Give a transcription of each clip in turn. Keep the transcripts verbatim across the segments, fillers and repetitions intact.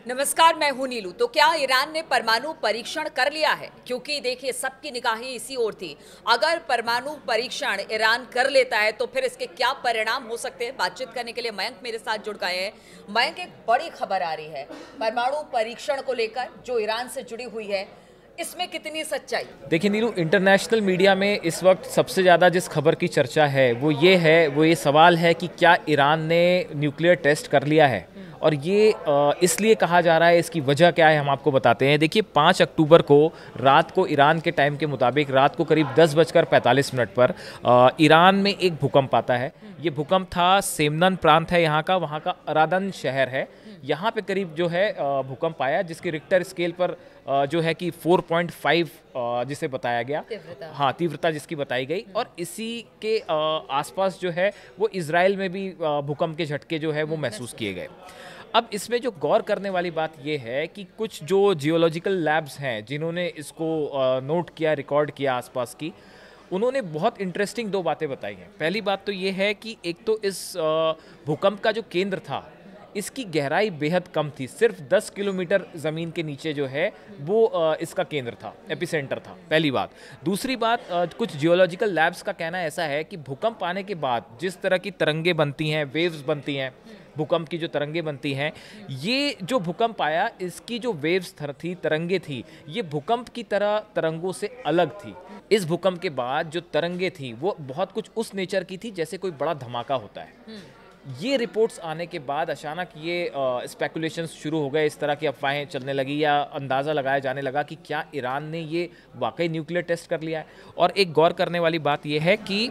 नमस्कार, मैं हूं नीलू। तो क्या ईरान ने परमाणु परीक्षण कर लिया है? क्योंकि देखिए सबकी निगाहें इसी ओर थी। अगर परमाणु परीक्षण ईरान कर लेता है तो फिर इसके क्या परिणाम हो सकते हैं? बातचीत करने के लिए मयंक मेरे साथ जुड़ गए हैं। मयंक, एक बड़ी खबर आ रही है परमाणु परीक्षण को लेकर जो ईरान से जुड़ी हुई है, इसमें कितनी सच्चाई? देखिए नीलू, इंटरनेशनल मीडिया में इस वक्त सबसे ज़्यादा जिस खबर की चर्चा है वो ये है वो ये सवाल है कि क्या ईरान ने न्यूक्लियर टेस्ट कर लिया है। और ये इसलिए कहा जा रहा है, इसकी वजह क्या है हम आपको बताते हैं। देखिए पाँच अक्टूबर को रात को ईरान के टाइम के मुताबिक रात को करीब दस बजकर पैंतालीस मिनट पर ईरान में एक भूकंप आता है। ये भूकंप था, सेमनन प्रांत है यहाँ का, वहाँ का अरादन शहर है, यहाँ पे करीब जो है भूकंप आया, जिसकी रिक्टर स्केल पर जो है कि चार पॉइंट पाँच जिसे बताया गया, हाँ तीव्रता जिसकी बताई गई। और इसी के आसपास जो है वो इजराइल में भी भूकंप के झटके जो है वो महसूस किए गए। अब इसमें जो गौर करने वाली बात यह है कि कुछ जो जियोलॉजिकल लैब्स हैं जिन्होंने इसको नोट किया, रिकॉर्ड किया आसपास की, उन्होंने बहुत इंटरेस्टिंग दो बातें बताई हैं। पहली बात तो ये है कि एक तो इस भूकंप का जो केंद्र था इसकी गहराई बेहद कम थी, सिर्फ दस किलोमीटर ज़मीन के नीचे जो है वो इसका केंद्र था, एपिसेंटर था, पहली बात। दूसरी बात, कुछ जियोलॉजिकल लैब्स का कहना ऐसा है कि भूकंप आने के बाद जिस तरह की तरंगें बनती हैं, वेव्स बनती हैं, भूकंप की जो तरंगें बनती हैं, ये जो भूकंप आया इसकी जो वेव्स थी, तरंगें थी, ये भूकंप की तरह तरंगों से अलग थी। इस भूकंप के बाद जो तरंगें थी वो बहुत कुछ उस नेचर की थी जैसे कोई बड़ा धमाका होता है। ये रिपोर्ट्स आने के बाद अचानक ये स्पेकुलेशंस शुरू हो गए, इस तरह की अफवाहें चलने लगी या अंदाज़ा लगाया जाने लगा कि क्या ईरान ने ये वाकई न्यूक्लियर टेस्ट कर लिया है। और एक गौर करने वाली बात यह है कि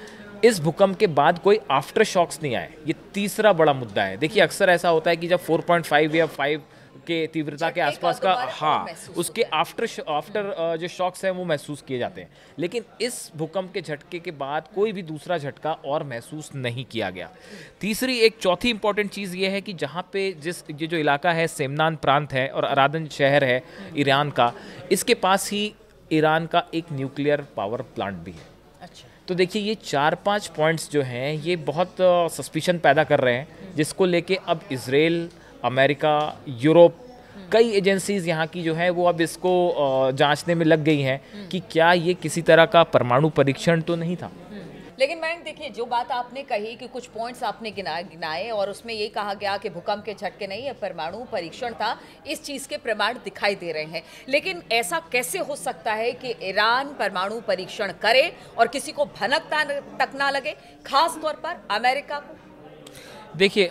इस भूकंप के बाद कोई आफ्टर शॉक्स नहीं आए, ये तीसरा बड़ा मुद्दा है। देखिए अक्सर ऐसा होता है कि जब चार पॉइंट पाँच या पाँच के तीव्रता के आसपास का, हाँ, उसके आफ्टर आफ्टर जो शॉक्स हैं वो महसूस किए जाते हैं, लेकिन इस भूकंप के झटके के बाद कोई भी दूसरा झटका और महसूस नहीं किया गया। तीसरी एक चौथी इंपॉर्टेंट चीज़ ये है कि जहाँ पे जिस ये जो इलाका है सेमनान प्रांत है और अरादन शहर है ईरान का, इसके पास ही ईरान का एक न्यूक्लियर पावर प्लांट भी है। अच्छा। तो देखिए ये चार पांच पॉइंट्स जो हैं ये बहुत सस्पिशन पैदा कर रहे हैं, जिसको लेके अब इजराइल, अमेरिका, यूरोप, कई एजेंसीज यहाँ की जो है वो अब इसको जांचने में लग गई हैं कि क्या ये किसी तरह का परमाणु परीक्षण तो नहीं था। लेकिन मैम देखिए, जो बात आपने कही कि कुछ पॉइंट्स आपने गिनाए गिनाए और उसमें ये कहा गया कि भूकंप के झटके नहीं, ये परमाणु परीक्षण था, इस चीज़ के प्रमाण दिखाई दे रहे हैं। लेकिन ऐसा कैसे हो सकता है कि ईरान परमाणु परीक्षण करे और किसी को भनक तक ना लगे, खास तौर पर अमेरिका को? देखिए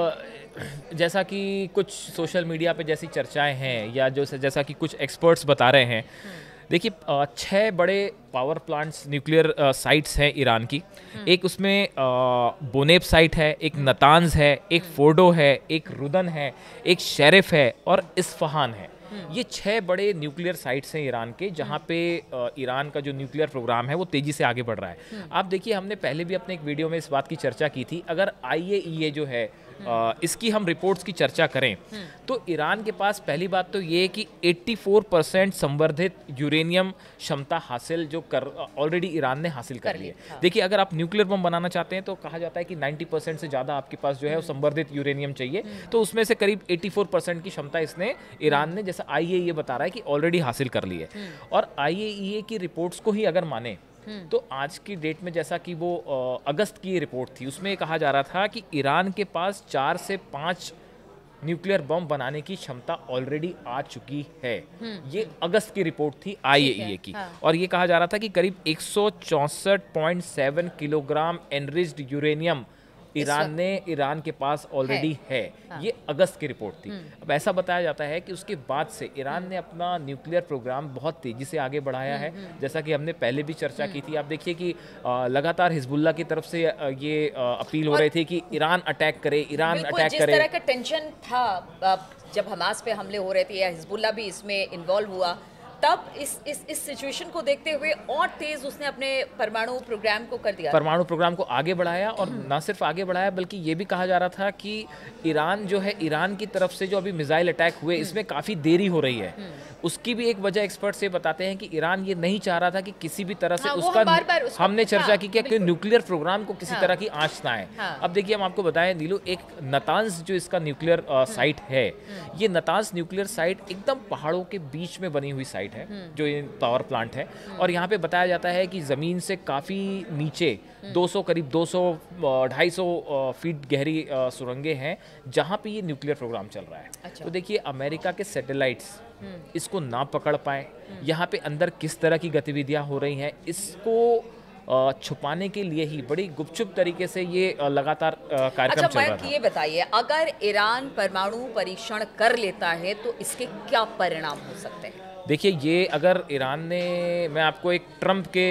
जैसा कि कुछ सोशल मीडिया पे जैसी चर्चाएं हैं या जो जैसा कि कुछ एक्सपर्ट्स बता रहे हैं, देखिए छह बड़े पावर प्लांट्स, न्यूक्लियर साइट्स हैं ईरान की। एक उसमें बोनेब साइट है, एक नतांज है, एक फोर्डो है, एक रुदन है, एक शेरिफ है और इस्फहान है। ये छह बड़े न्यूक्लियर साइट्स हैं ईरान के, जहाँ पे ईरान का जो न्यूक्लियर प्रोग्राम है वो तेज़ी से आगे बढ़ रहा है। आप देखिए, हमने पहले भी अपने एक वीडियो में इस बात की चर्चा की थी, अगर आई ए ई ए जो है आ, इसकी हम रिपोर्ट्स की चर्चा करें तो ईरान के पास पहली बात तो ये कि चौरासी परसेंट संवर्धित यूरेनियम क्षमता हासिल जो कर ऑलरेडी ईरान ने हासिल कर ली है। हाँ। देखिए अगर आप न्यूक्लियर बम बनाना चाहते हैं तो कहा जाता है कि नब्बे परसेंट से ज़्यादा आपके पास जो है वो संवर्धित यूरेनियम चाहिए, तो उसमें से करीब चौरासी परसेंट की क्षमता इसने ईरान ने, जैसा आई ए ई ए बता रहा है, कि ऑलरेडी हासिल कर ली है। और आई ए ई ए की रिपोर्ट्स को ही अगर माने तो आज की डेट में, जैसा कि वो अगस्त की रिपोर्ट थी, उसमें कहा जा रहा था कि ईरान के पास चार से पाँच न्यूक्लियर बम बनाने की क्षमता ऑलरेडी आ चुकी है। ये अगस्त की रिपोर्ट थी आई ए ई ए की। हाँ। और ये कहा जा रहा था कि करीब एक सौ चौंसठ पॉइंट सात किलोग्राम एनरिच्ड यूरेनियम ईरान ने ईरान के पास ऑलरेडी है, है। हाँ। ये अगस्त की रिपोर्ट थी। अब ऐसा बताया जाता है कि उसके बाद से ईरान ने अपना न्यूक्लियर प्रोग्राम बहुत तेजी से आगे बढ़ाया है, जैसा कि हमने पहले भी चर्चा की थी। आप देखिए कि लगातार हिजबुल्लाह की तरफ से ये अपील हो रही थी कि ईरान अटैक करे, ईरान अटैक करे। जिस तरह का टेंशन था जब हमास पे हमले हो रहे थे या हिजबुल्लाह भी इसमें इन्वॉल्व हुआ, तब इस इस इस सिचुएशन को देखते हुए और तेज उसने अपने परमाणु प्रोग्राम को कर दिया, परमाणु प्रोग्राम को आगे बढ़ाया, और ना सिर्फ आगे बढ़ाया बल्कि ये भी कहा जा रहा था कि ईरान जो है, ईरान की तरफ से जो अभी मिसाइल अटैक हुए इसमें काफ़ी देरी हो रही है। उसकी भी एक वजह एक्सपर्ट्स ये बताते हैं कि ईरान ये नहीं चाह रहा था कि किसी भी तरह से हाँ, उसका हम बार बार उसको, हमने चर्चा हाँ, की कि न्यूक्लियर प्रोग्राम को किसी हाँ, तरह की आंच ना आए। हाँ, अब देखिए हम आपको बताएं नीलू, एक नतांज जो इसका न्यूक्लियर साइट है, ये नतांज न्यूक्लियर साइट एकदम पहाड़ों के बीच में बनी हुई साइट है जो ये पावर प्लांट है। और यहाँ पे बताया जाता है कि ज़मीन से काफ़ी नीचे दो सौ करीब दो सौ ढाई सौ फीट गहरी सुरंगें हैं जहाँ पे ये न्यूक्लियर प्रोग्राम चल रहा है। अच्छा। तो देखिए अमेरिका के सैटेलाइट्स इसको ना पकड़ पाए, यहाँ पे अंदर किस तरह की गतिविधियाँ हो रही हैं, इसको छुपाने के लिए ही बड़ी गुपचुप तरीके से ये लगातार कार्यक्रम अच्छा, चल रहा था। ये बताइए, अगर ईरान परमाणु परीक्षण कर लेता है तो इसके क्या परिणाम हो सकते हैं? देखिए ये अगर ईरान ने, मैं आपको एक ट्रंप के,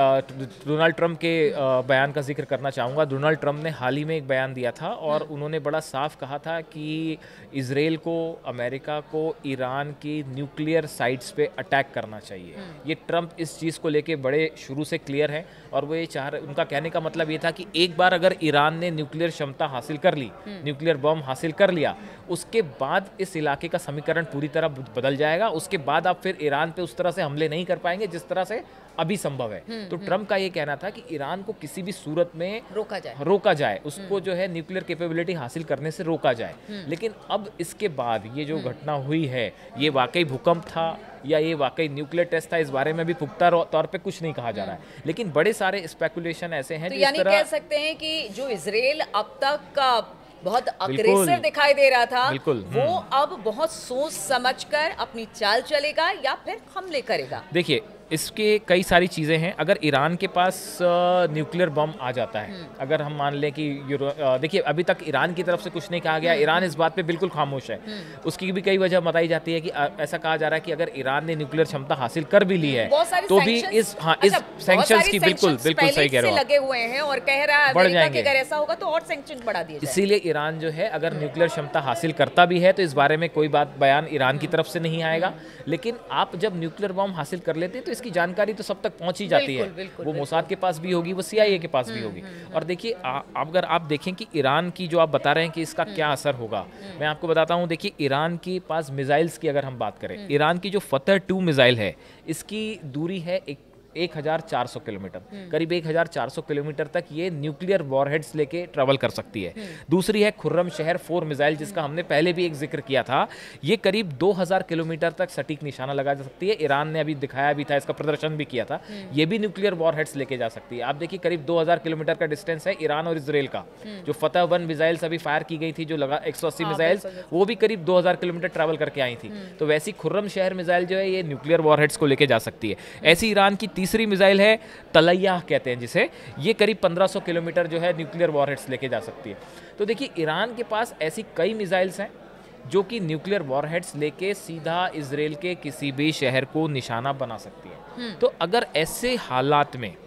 डोनाल्ड ट्रंप के बयान का जिक्र करना चाहूँगा। डोनाल्ड ट्रंप ने हाल ही में एक बयान दिया था और उन्होंने बड़ा साफ कहा था कि इजराइल को, अमेरिका को ईरान की न्यूक्लियर साइट्स पे अटैक करना चाहिए। ये ट्रंप इस चीज़ को लेके बड़े शुरू से क्लियर है और वो ये चाह रहे, उनका कहने का मतलब ये था कि एक बार अगर ईरान ने न्यूक्लियर क्षमता हासिल कर ली, न्यूक्लियर बम हासिल कर लिया, उसके बाद इस इलाके का समीकरण पूरी तरह बदल जाएगा। उसके बाद आप फिर ईरान पे उस तरह से हमले नहीं कर पाएंगे जिस तरह से अभी संभव है। तो ट्रंप का ये कहना था कि ईरान को किसी भी सूरत में रोका जाए रोका जाए उसको जो है न्यूक्लियर कैपेबिलिटी हासिल करने से रोका जाए। लेकिन अब इसके बाद ये जो घटना हुई है, ये वाकई भूकंप था या ये वाकई न्यूक्लियर टेस्ट था, इस बारे में भी पुख्ता तौर पे कुछ नहीं कहा जा रहा है। लेकिन बड़े सारे स्पेकुलेशन ऐसे हैं तो जो यानी इस तरह कह सकते हैं कि जो इजराइल अब तक का बहुत अग्रेसिव दिखाई दे रहा था, वो अब बहुत सोच समझकर अपनी चाल चलेगा या फिर हमले करेगा। देखिए इसके कई सारी चीज़ें हैं। अगर ईरान के पास न्यूक्लियर बम आ जाता है, अगर हम मान लें कि देखिए अभी तक ईरान की तरफ से कुछ नहीं कहा गया, ईरान इस बात पे बिल्कुल खामोश है। उसकी भी कई वजह बताई जाती है कि ऐसा कहा जा रहा है कि अगर ईरान ने न्यूक्लियर क्षमता हासिल कर भी ली है तो भी इस हाँ इस सैंक्शंस की बिल्कुल बिल्कुल सही कह रहे हो, लगे हुए हैं और कह रहा है अमेरिका कि अगर ऐसा होगा तो और सैंक्शन बढ़ा दिए जाएंगे। इसीलिए ईरान जो है अगर न्यूक्लियर क्षमता हासिल करता भी है तो इस बारे में कोई बात बयान ईरान की तरफ से नहीं आएगा। लेकिन आप जब न्यूक्लियर बम हासिल कर लेते हैं तो इसकी जानकारी तो सब तक पहुंच ही जाती है। बिल्कुल, बिल्कुल, वो मोसाद के पास भी होगी, वो सीआईए के पास भी होगी। और देखिए अगर आप देखें कि ईरान की जो आप बता रहे हैं कि इसका क्या असर होगा, मैं आपको बताता हूं। देखिए ईरान के पास मिसाइल्स की अगर हम बात करें, ईरान की जो फतह टू मिसाइल है इसकी दूरी है एक एक हज़ार चार सौ किलोमीटर, करीब एक हज़ार चार सौ किलोमीटर तक ये न्यूक्लियर वॉरहेड्स लेके ट्रैवल कर सकती है। दूसरी है खुर्रम शहर फोर मिसाइल, जिसका हमने पहले भी एक जिक्र किया था। ये करीब दो हज़ार किलोमीटर तक सटीक निशाना लगा सकती है। ईरान ने अभी दिखाया भी था, इसका प्रदर्शन भी किया था। ये भी न्यूक्लियर वॉरहेड्स लेके जा सकती है। आप देखिए करीब दो हज़ार किलोमीटर का डिस्टेंस है ईरान और इसराइल का। जो फतह वन मिसाइल्स अभी फायर की गई थी, जो लगा एक सौ अस्सी मिसाइल्स, वो भी करीब दो हज़ार किलोमीटर ट्रैवल करके आई थी। तो वैसी खुर्रम शहर मिसाइल जो है ये न्यूक्लियर वॉरहेड्स को लेके जा सकती है। ऐसी ईरान की तीसरी मिसाइल है तलैया कहते हैं जिसे, ये करीब पंद्रह सौ किलोमीटर जो है न्यूक्लियर वॉरहेड्स लेके जा सकती है। तो देखिए ईरान के पास ऐसी कई मिसाइल्स हैं जो कि न्यूक्लियर वॉरहेड्स लेके सीधा इजराइल के किसी भी शहर को निशाना बना सकती है। तो अगर ऐसे हालात में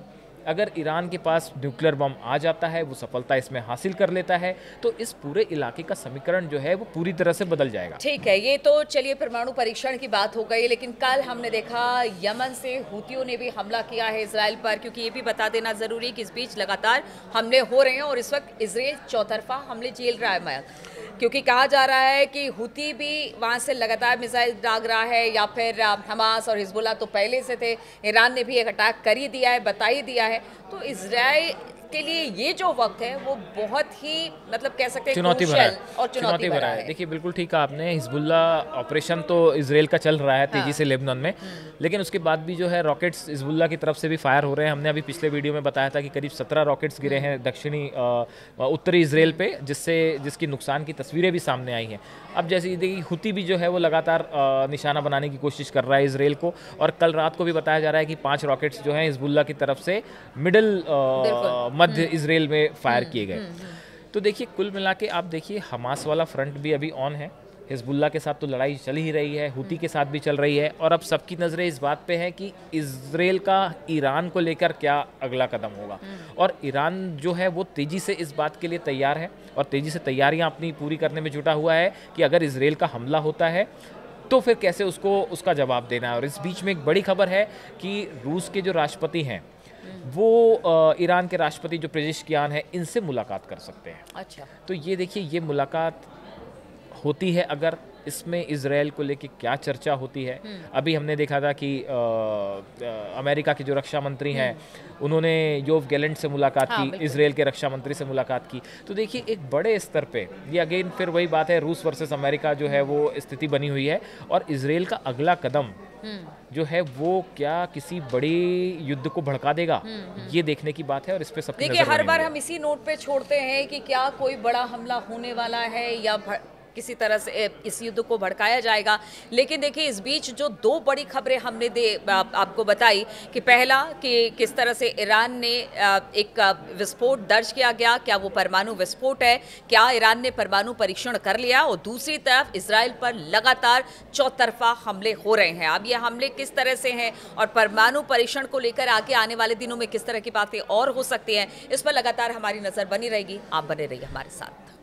अगर ईरान के पास न्यूक्लियर बम आ जाता है, वो सफलता इसमें हासिल कर लेता है, तो इस पूरे इलाके का समीकरण जो है वो पूरी तरह से बदल जाएगा। ठीक है, ये तो चलिए परमाणु परीक्षण की बात हो गई। लेकिन कल हमने देखा यमन से हूतियों ने भी हमला किया है इजराइल पर, क्योंकि ये भी बता देना जरूरी कि इस बीच लगातार हमले हो रहे हैं और इस वक्त इजराइल चौतरफा हमले झेल रहा है मयंक, क्योंकि कहा जा रहा है कि हूती भी वहाँ से लगातार मिसाइल दाग रहा है, या फिर हमास और हिजबुल्लाह तो पहले से थे, ईरान ने भी एक अटैक कर ही दिया है, बता ही दिया है। तो इजराइल के लिए ये जो वक्त है वो बहुत ही मतलब कह सकते हैं चुनौती भरा और चुनौती भरा है। देखिए बिल्कुल ठीक कहा आपने, हिजबुल्ला ऑपरेशन तो इजराइल का चल रहा है तेजी से लेबनान में, लेकिन उसके बाद भी जो है रॉकेट्स हिजबुल्ला की तरफ से भी फायर हो रहे हैं। हमने अभी पिछले वीडियो में बताया था कि करीब सत्रह रॉकेट्स गिरे हैं दक्षिणी उत्तरी इजराइल पे, जिससे जिसकी नुकसान की तस्वीरें भी सामने आई हैं। अब जैसे देखिए हुती भी जो है वो लगातार निशाना बनाने की कोशिश कर रहा है इजराइल को, और कल रात को भी बताया जा रहा है कि पाँच रॉकेट्स जो हैं हिजबुल्ला की तरफ से मिडिल मध्य इजराइल में फायर किए गए। तो देखिए कुल मिला के आप देखिए हमास वाला फ्रंट भी अभी ऑन है, हिजबुल्ला के साथ तो लड़ाई चल ही रही है, हुती के साथ भी चल रही है, और अब सबकी नज़रें इस बात पे है कि इजराइल का ईरान को लेकर क्या अगला कदम होगा। और ईरान जो है वो तेज़ी से इस बात के लिए तैयार है और तेज़ी से तैयारियां अपनी पूरी करने में जुटा हुआ है कि अगर इजराइल का हमला होता है तो फिर कैसे उसको उसका जवाब देना है। और इस बीच में एक बड़ी खबर है कि रूस के जो राष्ट्रपति हैं वो अ, ईरान के राष्ट्रपति जो पेजेश्कियान है इनसे मुलाकात कर सकते हैं। अच्छा। तो ये देखिए, ये मुलाकात होती है अगर, इसमें इजराइल को लेके क्या चर्चा होती है। अभी हमने देखा था कि आ, आ, अमेरिका के जो रक्षा मंत्री हैं उन्होंने योव गैलेंट से मुलाकात हाँ, की, इजराइल के रक्षा मंत्री से मुलाकात की। तो देखिए, एक बड़े स्तर पे ये अगेन फिर वही बात है, रूस वर्सेस अमेरिका जो है वो स्थिति बनी हुई है। और इजराइल का अगला कदम जो है वो क्या किसी बड़ी युद्ध को भड़का देगा, ये देखने की बात है। और इस पे सबकी देखिए, नजर हर बनी बार हुई है। हम इसी नोट पे छोड़ते हैं कि क्या कोई बड़ा हमला होने वाला है या भ- किसी तरह से ए, इस युद्ध को भड़काया जाएगा। लेकिन देखिए, इस बीच जो दो बड़ी खबरें हमने दे आप, आपको बताई कि पहला कि किस तरह से ईरान ने आ, एक आ, विस्फोट दर्ज किया गया, क्या वो परमाणु विस्फोट है, क्या ईरान ने परमाणु परीक्षण कर लिया, और दूसरी तरफ इजराइल पर लगातार चौतरफा हमले हो रहे हैं। अब ये हमले किस तरह से हैं और परमाणु परीक्षण को लेकर आगे आने वाले दिनों में किस तरह की बातें और हो सकती हैं, इस पर लगातार हमारी नजर बनी रहेगी। आप बने रहिए हमारे साथ।